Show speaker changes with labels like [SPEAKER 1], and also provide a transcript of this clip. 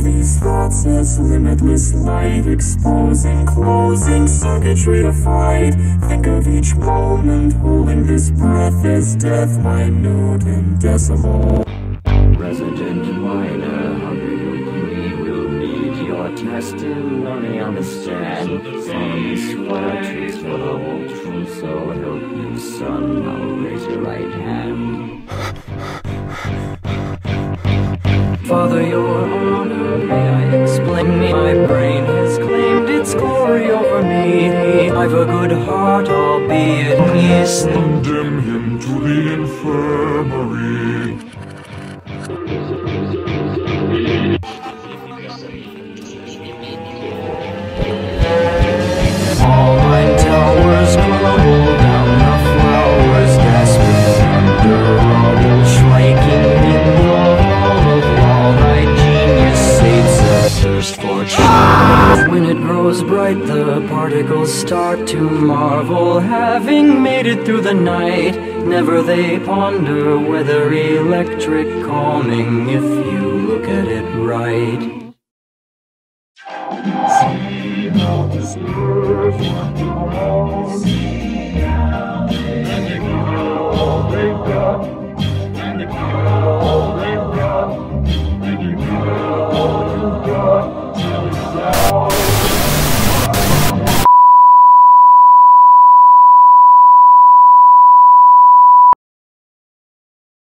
[SPEAKER 1] these thoughts as limitless light, exposing, closing circuitry to fight. Think of each moment, holding this breath as death, minute and decimal.
[SPEAKER 2] Resident miner, 100 degree will need your testimony. Understand? From swear truth for the whole truth, so help you, son. Now raise your right hand. Father, your honor, may I explain? My brain has claimed its glory over me. I've a good heart, albeit meatiest.
[SPEAKER 1] Condemn him to the infirmary.
[SPEAKER 2] All my towers crumble down, the flowers gasping under rubble, striking in the hall of law. Thy genius sates a thirst for change. When it grows bright, the particles start to marvel, having made it through the night. Never they ponder whether electric calming, if you look at it right.
[SPEAKER 1] See how this earth